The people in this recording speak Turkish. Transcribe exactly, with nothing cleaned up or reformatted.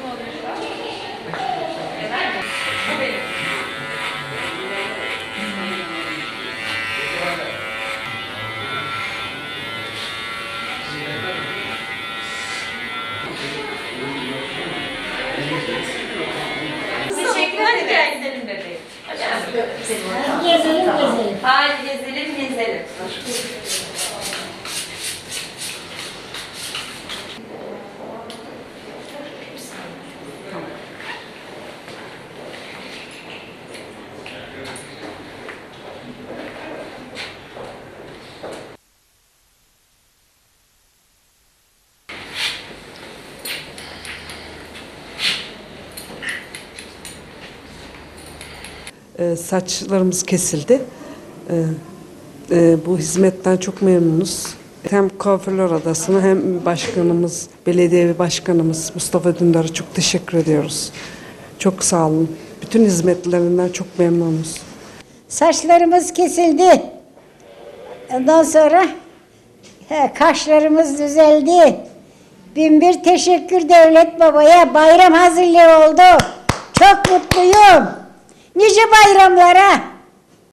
Teşekkürler ederim. Gidelim bebeğim. Gezelim gezelim. Hadi gezelim gezelim. Ee, saçlarımız kesildi. Ee, e, bu hizmetten çok memnunuz. Hem kuaförler odasına hem başkanımız, belediye başkanımız Mustafa Dündar'a çok teşekkür ediyoruz. Çok sağ olun. Bütün hizmetlerinden çok memnunuz. Saçlarımız kesildi. Ondan sonra he, kaşlarımız düzeldi. Bin bir teşekkür devlet babaya. Bayram hazırlığı oldu. Çok mutluyum. Nice bayramlara.